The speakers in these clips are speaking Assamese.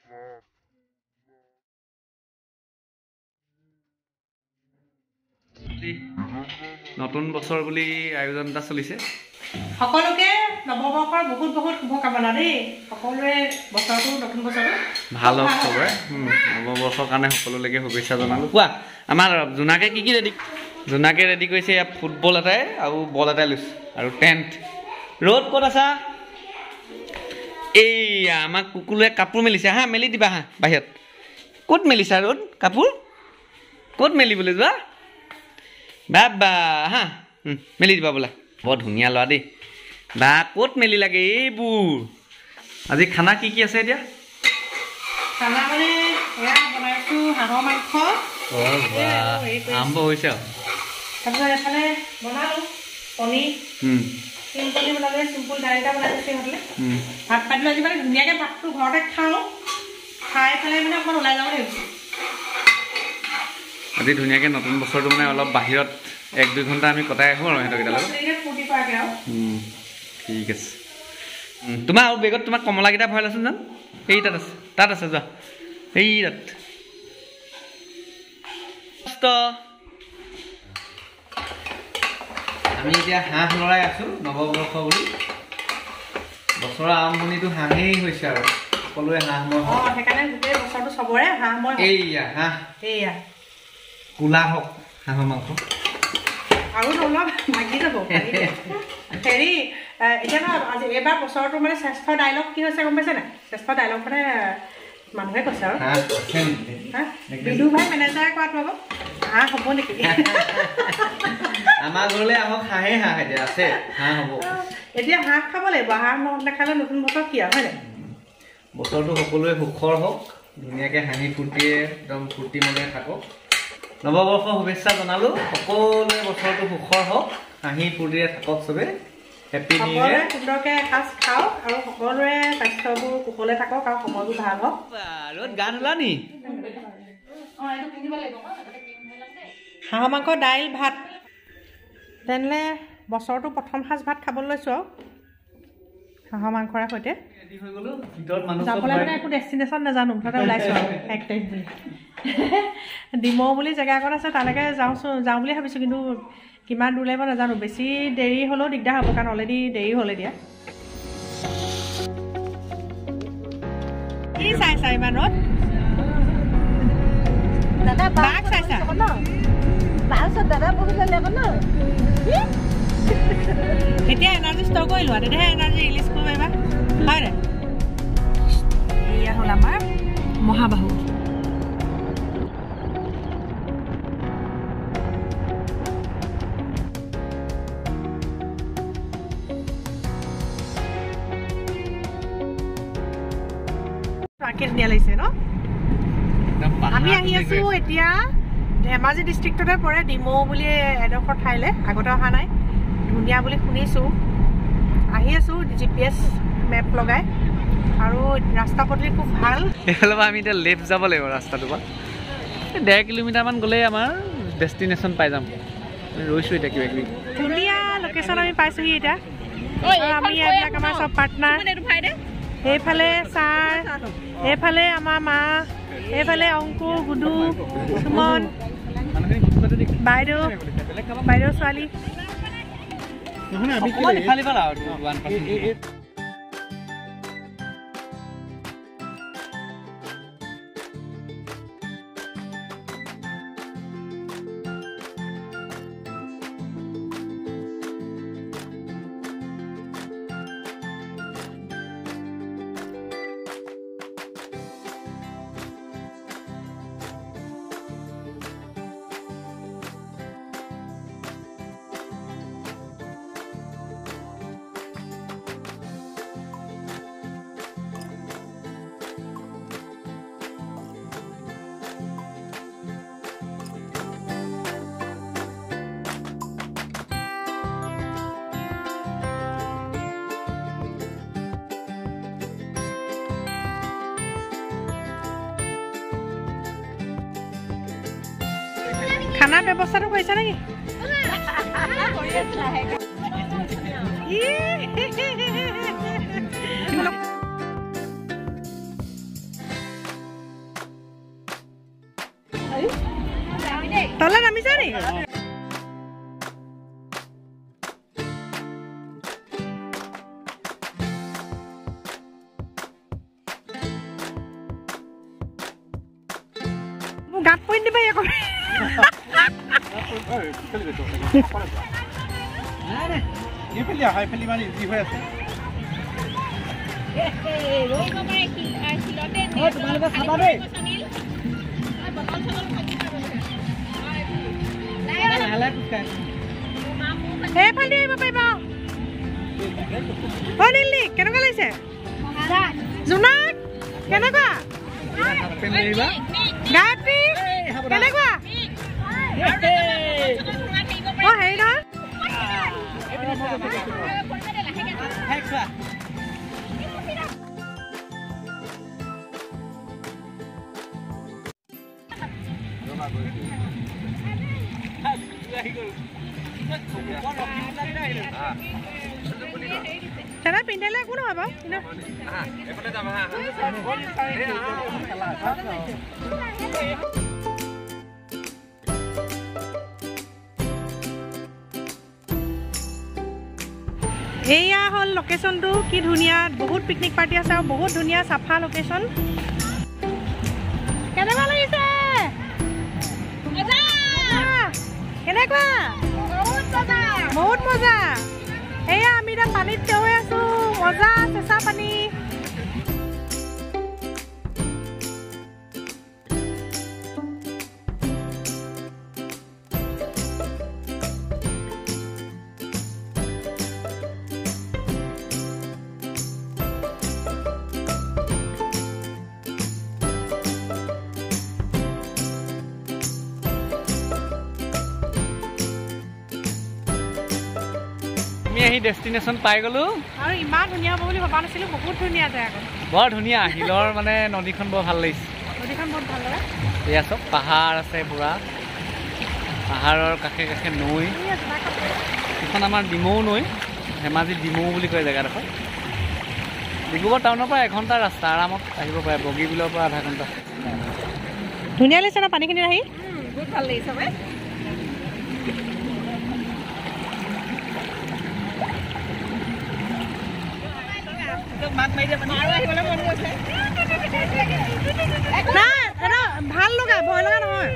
নতুন বছৰ বুলি আয়োজন এটা চলিছে সকলোকে নৱবৰ্ষৰ বহুত বহুত শুভকামনা দেই সকলোৱে বছৰটো নতুন বছৰটো ভাল হওক চবৰে নৱবৰ্ষৰ কাৰণে সকলোলৈকে শুভেচ্ছা জনালো কোৱা আমাৰ জোনাকে কি ৰেডি কৰিছে ইয়াত ফুটবল এটাই আৰু বল এটাই লৈছে আৰু টেণ্ট ৰ'দ ক'ত আছা এইয়া আমাক কুকুৰে কাপোৰ মেলিছে হা মেলি দিবা হা বাহিৰত ক'ত মেলিছা ৰ'দ কাপোৰ ক'ত মেলিবলৈ যোৱা বাবা হা মেলি দিবা বোলা বৰ ধুনীয়া ল'ৰা দেই বা ক'ত মেলি লাগে এইবোৰ আজি খানা কি আছে এতিয়া খানা মানে এয়া বনাইছো হাঁহৰ মাংস আৰম্ভ হৈছে আৰু তাৰপিছত এফালে বনালোঁ কণী চিম্পলি বনালে চিম্পল দাইল এটা বনাই দিছে হ'লে ভাত পাতিলো আজি মানে ধুনীয়াকৈ ভাতটো ঘৰতে খাওঁ খাই পেলাই মানে অকণমান ওলাই যাব ভাবিছোঁ আজি ধুনীয়াকৈ নতুন বছৰটো মানে অলপ বাহিৰত 1-2 ঘণ্টা আমি কটাই আহোঁ আৰু সিহঁতকেইটা লগত ফূৰ্তি কৰাকৈ আৰু ঠিক আছে তোমাৰ আৰু বেগত তোমাৰ কমলাকেইটা ভৰাই লৈছোন জান এই তাত আছে যোৱা এই তাত আমি এতিয়া হাঁহ লৰাই আছোঁ নৱবৰ্ষ বুলি বছৰৰ আৰম্ভণিটো হাঁহেই হৈছে আৰু সকলোৱে হাঁহ মই সেইকাৰণে গোটেই বছৰটো চবৰে হাঁহ মই এইয়া হাঁহ এইয়া কোলা হওক হাঁহৰ মাংস আৰু অলপ ভাগি যাব হেৰি এতিয়া আজি এইবাৰ বছৰটো মানে শ্ৰেষ্ঠ ডাইলগ কি হৈছে গম পাইছে নাই শ্ৰেষ্ঠ ডাইলগ মানে মানুহে কৈছে আৰু বিদু ভাই মেনেজাৰে কোৱাত পাব হাঁহ হ'ব নেকি আমাৰ ঘৰলৈ আহক হাঁহে হাঁহ এতিয়া আছে হাঁহ হ'ব এতিয়া হাঁহ খাব লাগিব হাঁহ নেখালে নতুন বছৰ কি আৰু হয় নাই বছৰটো সকলোৱে সুখৰ হওক ধুনীয়াকৈ হাঁহি ফূৰ্তিয়ে একদম ফূৰ্তি মনে থাকক নৱবৰ্ষৰ শুভেচ্ছা জনালোঁ সকলোৱে বছৰটো সুখৰ হওক হাঁহি ফূৰ্তিৰে থাকক চবে হেপী নিউ ইয়েৰ সুন্দৰকৈ এসাঁজ খাওক আৰু সকলোৰে স্বাস্থ্যবোৰ কুশলে থাকক আৰু সময়বোৰ ভাল হওক ৰ'দ গা ধুলা নি হাঁহৰ মাংস দাইল ভাত তেনেহ'লে বছৰটো প্ৰথম সাঁজ ভাত খাবলৈ লৈছোঁ আৰু হাঁহৰ মাংসৰে সৈতে যাবলৈ মানে একো ডেষ্টিনেশ্যন নাজানো মুঠতে ওলাইছোঁ আৰু 1 তাৰিখ বুলি ডিমৌ বুলি জেগা এখন আছে তালৈকে যাওঁ বুলি ভাবিছোঁ কিন্তু কিমান দূৰ লাগিব নাজানো বেছি দেৰি হ'লেও দিগদাৰ হ'ব কাৰণ অলৰেডি দেৰি হ'ল এতিয়া কি চাইছা ইমানত দাদা বাঘ চাইছা দাদা বহুত এতিয়া এনাৰ্জি ষ্ট'ৰ কৰি লোৱা তেতিয়াহে এনাৰ্জি ৰিলিজ কৰিব পাৰিবা হয় নাই এয়া হ'ল আমাৰ মহাবাহু ধুনীয়া লাগিছে ন আমি আহি আছো এতিয়া ধেমাজি ডিষ্ট্ৰিক্টতে পৰে ডিমৌ বুলি এডোখৰ ঠাইলৈ আগতে অহা নাই ধুনীয়া বুলি শুনিছোঁ আহি আছোঁ GPS মেপ লগাই আৰু ৰাস্তা পদূলি খুব ভাল এইফালৰ পৰা আমি এতিয়া লেফ্ট যাব লাগিব ৰাস্তাটোৰ পৰা 1.5 কিলোমিটাৰমান গ'লে আমাৰ ডেষ্টিনেশ্যন পাই যাম ৰৈছোঁ এতিয়া কিবা কিবি ধুনীয়া লোকেশ্যন আমি পাইছোঁহি এতিয়া আমি এইবিলাক আমাৰ চব পাৰ্টনাৰ এইফালে ছাৰ এইফালে আমাৰ মা এইফালে অংকুৰ গুডু সুমন বাইদেউ ছোৱালী খানাৰ ব্যৱস্থাটো কৰিছা নেকি তলে নামিছা নি গাত পইণ্ট দিবা আকৌ এইফালে আহিব পাৰিবা নীলি কেনেকুৱা লাগিছে জোনাক কেনেকুৱা গায়ত্ৰী কেনেকুৱা হেৰি নহয় চেনা পিন্ধালে একো নহয় বাৰু এয়া হ'ল লোকেশ্যনটো কি ধুনীয়া বহুত পিকনিক পাৰ্টি আছে আৰু বহুত ধুনীয়া চাফা লোকেশ্যন কেনেকুৱা লাগিছে কেনেকুৱা বহুত মজা এয়া আমি এতিয়া পানীত থিয় হৈ আছো মজা চেঁচা পানী আমি আহি ডেষ্টিনেশ্যন পাই গ'লো আৰু ইমান ধুনীয়া হ'ব বুলি ভবা নাছিলোঁ বহুত ধুনীয়া জেগাখন বৰ ধুনীয়া শিলৰ মানে নদীখন বৰ ভাল লাগিছে নদীখন বহুত ভাল লাগে এয়া চব পাহাৰ আছে পুৰা পাহাৰৰ কাষে কাষে নৈ এখন আমাৰ ডিমৌ নৈ ধেমাজি ডিমৌ বুলি কয় জেগাডোখৰ ডিব্ৰুগড় টাউনৰ পৰা এঘণ্টা ৰাস্তা আৰামত আহিব পাৰে বগীবিলৰ পৰা আধা ঘণ্টা ধুনীয়া লাগিছে ন পানীখিনি আহি বহুত ভাল লাগিছে ভাই ভাল লগা ভয় লগা নহয়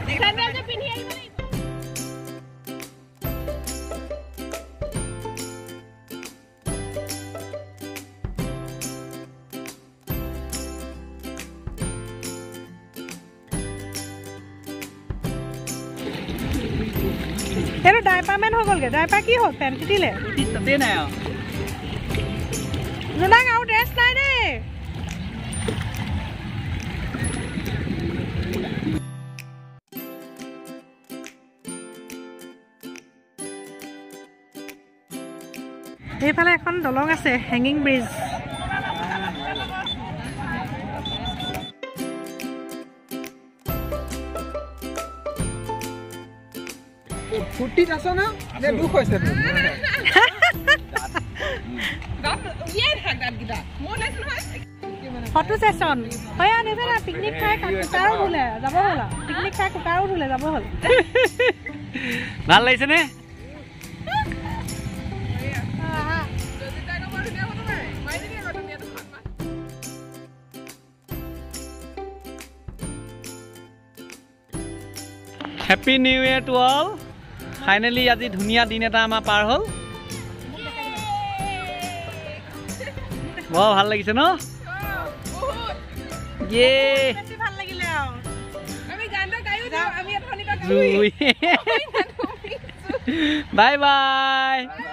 এইটো ডাইপাৰমেণ্ট হৈ গ'লগৈ ডাইপাৰ কি হ'ল পেণ্ট দিলে তাতেই নাই আৰু জোনাক আৰু ড্ৰেছ নাই দেই এইফালে এখন দলং আছে হেঙিং ব্ৰিজ ফুটিত আছ না নে দুখ হৈছে ফটো সেশন হয় আনিছে না পিকনিক খাই কুকাৰো ধুলে যাব হ'ল পিকনিক খাই কুকাৰো ধুলে যাব হ'ল ভাল লাগিছে নে happy new year to all finally আজি ধুনীয়া দিন এটা আমাৰ পাৰ হ'ল বৰ ভাল লাগিছে ন ইয়ে ভাল লাগিলে আৰু আমি গানটা গাইও যাও আমি এখনি গাও বাই বাই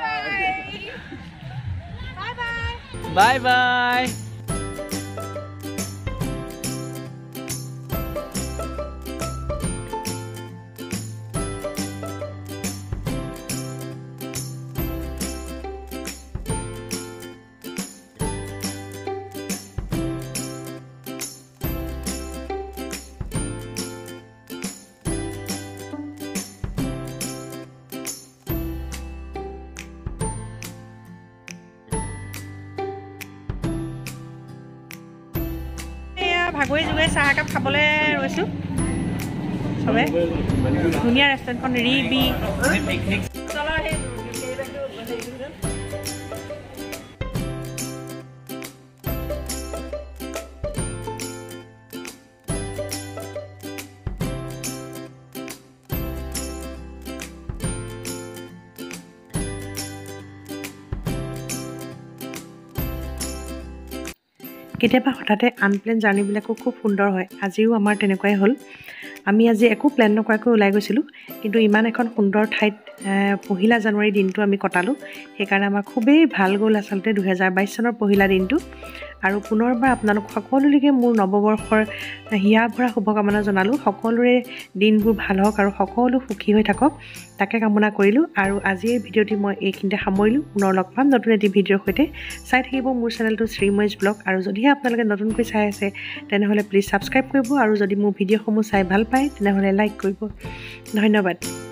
বাই বাই ভাগৰি জুগৰি চাহ একাপ খাবলৈ ৰৈছোঁ চবে ধুনীয়া ৰেষ্টুৰেণ্টখন ৰিবি কেতিয়াবা হঠাতে আনপ্লেন জাৰ্ণিবিলাকো খুব সুন্দৰ হয় আজিও আমাৰ তেনেকুৱাই হ'ল আমি আজি একো প্লেন নকৰাকৈ ওলাই গৈছিলোঁ কিন্তু ইমান এখন সুন্দৰ ঠাইত 1 জানুৱাৰী দিনটো আমি কটালোঁ সেইকাৰণে আমাৰ খুবেই ভাল গ'ল আচলতে 2022 চনৰ পহিলা দিনটো আৰু পুনৰবাৰ আপোনালোক সকলোলৈকে মোৰ নৱবৰ্ষৰ হিয়া ভৰা শুভকামনা জনালোঁ সকলোৰে দিনবোৰ ভাল হওক আৰু সকলো সুখী হৈ থাকক তাকে কামনা কৰিলোঁ আৰু আজিৰ ভিডিঅ'টি মই এইখিনিতে সামৰিলোঁ পুনৰ লগ পাম নতুন এটি ভিডিঅ'ৰ সৈতে চাই থাকিব মোৰ চেনেলটো শ্ৰীময়ীজ ব্লগ আৰু যদিহে আপোনালোকে নতুনকৈ চাই আছে তেনেহ'লে প্লিজ ছাবস্ক্ৰাইব কৰিব আৰু যদি মোৰ ভিডিঅ'সমূহ চাই ভাল পায় তেনেহ'লে লাইক কৰিব ধন্যবাদ